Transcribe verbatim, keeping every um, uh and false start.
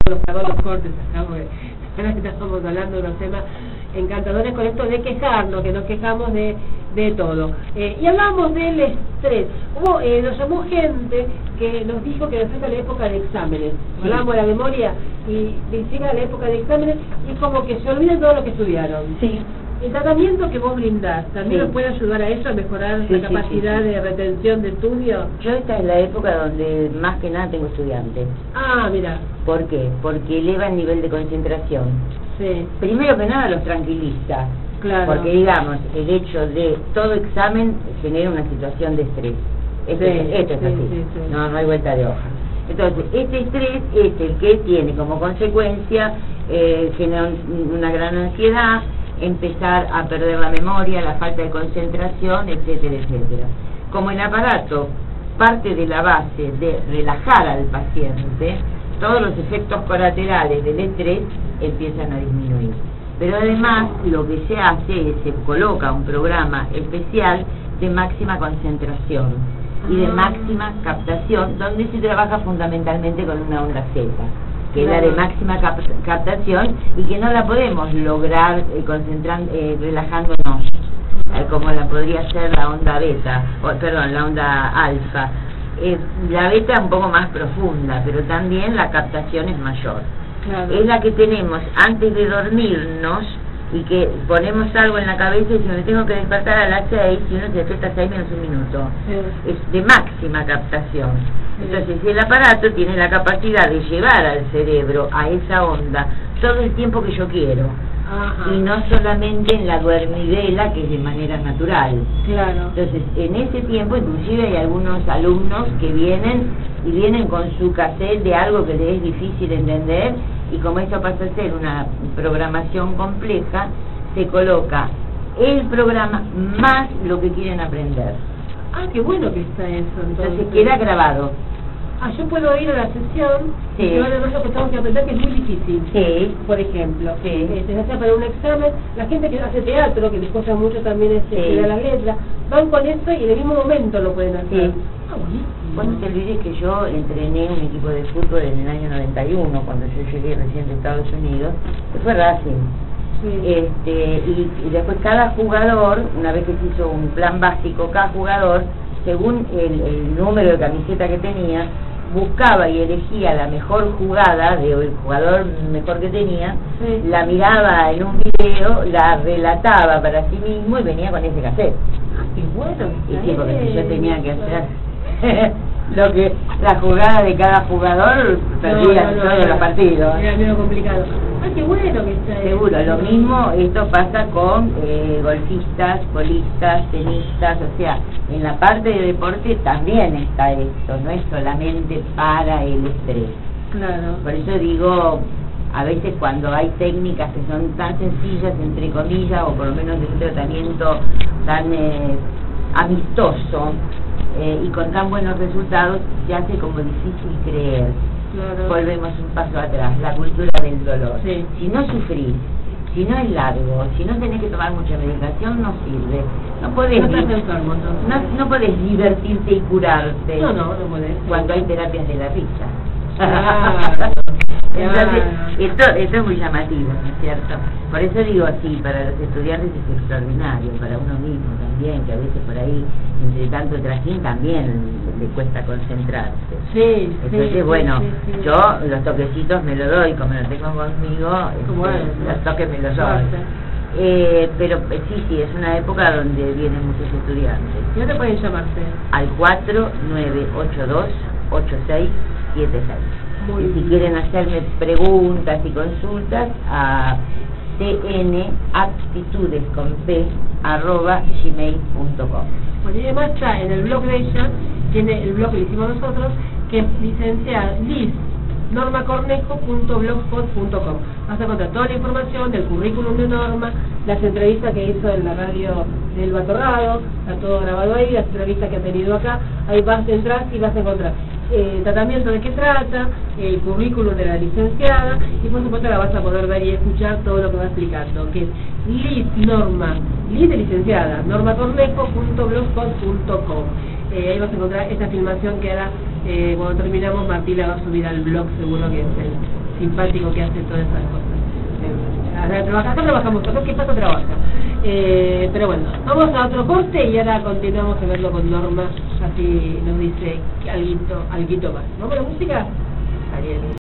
los pagos los cortes acá, porque estamos hablando de unos temas encantadores con esto de quejarnos, que nos quejamos de, de todo. Eh, y hablamos del estrés. Hubo, eh, nos llamó gente que nos dijo que nos llega la época de exámenes. Sí. Hablamos de la memoria y llega la época de exámenes y es como que se olvidan todo lo que estudiaron. Sí. El tratamiento que vos brindás, ¿también sí. nos puede ayudar a eso, a mejorar sí, la capacidad sí, sí, sí. de retención de estudio? Yo esta es la época donde más que nada tengo estudiantes. Ah, mira. ¿Por qué? Porque eleva el nivel de concentración. Sí. Primero que nada los tranquiliza. Claro. Porque digamos, el hecho de todo examen genera una situación de estrés. Esto, sí, es, esto es sí, así. Sí, sí. No, no hay vuelta de hoja. Entonces, este estrés es el que tiene como consecuencia eh, genera una gran ansiedad, empezar a perder la memoria, la falta de concentración, etcétera, etcétera. Como el aparato parte de la base de relajar al paciente, todos los efectos colaterales del estrés empiezan a disminuir. Pero además lo que se hace es se coloca un programa especial de máxima concentración y de máxima captación, donde se trabaja fundamentalmente con una onda Z, que es la de máxima cap captación y que no la podemos lograr eh, concentrando, eh, relajándonos, eh, como la podría ser la onda beta, o, perdón, la onda alfa. Eh, la beta es un poco más profunda, pero también la captación es mayor. Claro. Es la que tenemos antes de dormirnos y que ponemos algo en la cabeza y si me tengo que despertar a las seis, y uno se despierta a seis menos un minuto, sí. es de máxima captación. Entonces, si el aparato tiene la capacidad de llevar al cerebro a esa onda todo el tiempo que yo quiero, ajá, y no solamente en la duermidela, que es de manera natural. Claro. Entonces, en ese tiempo, inclusive hay algunos alumnos que vienen y vienen con su cassette de algo que les es difícil entender, y como esto pasa a ser una programación compleja, se coloca el programa más lo que quieren aprender. Ah, qué bueno que está eso. Entonces, entonces queda grabado. Ah, yo puedo ir a la sesión sí. y llevar el lo que tengo que aprender, que es muy difícil. Sí. Por ejemplo, sí. este, ya sea para un examen, la gente que hace teatro, que les cuesta mucho también este, sí. estudiar las letras, van con esto y en el mismo momento lo pueden hacer. Sí. Ah, buenísimo. Bueno, te olvides que yo entrené un equipo de fútbol en el año noventa y uno, cuando yo llegué recién de Estados Unidos, que fue Racing. Sí. Este, y, y después cada jugador, una vez que se hizo un plan básico, cada jugador, según el, el número de camiseta que tenía, buscaba y elegía la mejor jugada de el jugador mejor que tenía, sí. la miraba en un video, la relataba para sí mismo y venía con ese cassette. Ah, qué bueno. Y sí, porque yo tenía que hacer lo que la jugada de cada jugador perdía no, no, no, todos no, los partidos. Era medio complicado. Ah, qué bueno que está. Seguro, lo mismo esto pasa con eh, golfistas, polistas, tenistas, o sea, en la parte de deporte también está esto, no es solamente para el estrés. Claro. Por eso digo, a veces cuando hay técnicas que son tan sencillas, entre comillas, o por lo menos de un tratamiento tan eh, amistoso, Eh, y con tan buenos resultados, se hace como difícil creer. Claro. Volvemos un paso atrás, la cultura del dolor. Sí. Si no sufrís, si no es largo, si no tenés que tomar mucha medicación, no sirve. No podés, no, enfermo, no, no podés divertirte y curarte. No, no, no podés. Cuando hay terapias de la risa. Claro. Entonces, esto, esto es muy llamativo, ¿no es cierto? Por eso digo así, para los estudiantes es extraordinario, para uno mismo también, que a veces por ahí, entre tanto trajín, también le cuesta concentrarse. Sí, Entonces, sí, bueno, sí, sí, sí. yo los toquecitos me los doy, como los tengo conmigo, este, los toques me los doy. Eh, pero sí, sí, es una época donde vienen muchos estudiantes. ¿Y dónde pueden llamarse? Al cuatro nueve ocho dos ocho seis siete seis. Muy y si bien. Quieren hacerme preguntas y consultas, a cnaptitudes con p arroba gmail punto com. Bueno, y además está en el blog de ella, tiene el blog que hicimos nosotros, que es licenciada liz norma cornejo punto blogspot punto com. Vas a encontrar toda la información del currículum de Norma, las entrevistas que hizo en la radio del Batorrado, está todo grabado ahí, las entrevistas que ha tenido acá, ahí vas a entrar y vas a encontrar el tratamiento de qué trata, el currículum de la licenciada, y por supuesto la vas a poder ver y escuchar todo lo que va explicando, que es Liz Norma, Liz de licenciada, norma cornejo punto blogspot punto com. Eh, ahí vas a encontrar esta filmación que ahora, eh, cuando terminamos, Martí la va a subir al blog, seguro que es el simpático que hace todas esas cosas. Eh, acá, trabaja, acá trabajamos todos, ¿qué pasa? Trabaja. Eh, pero bueno, vamos a otro corte y ahora continuamos a verlo con Norma, así nos dice alguito, alguito más. ¿Vamos a la música? Ariel.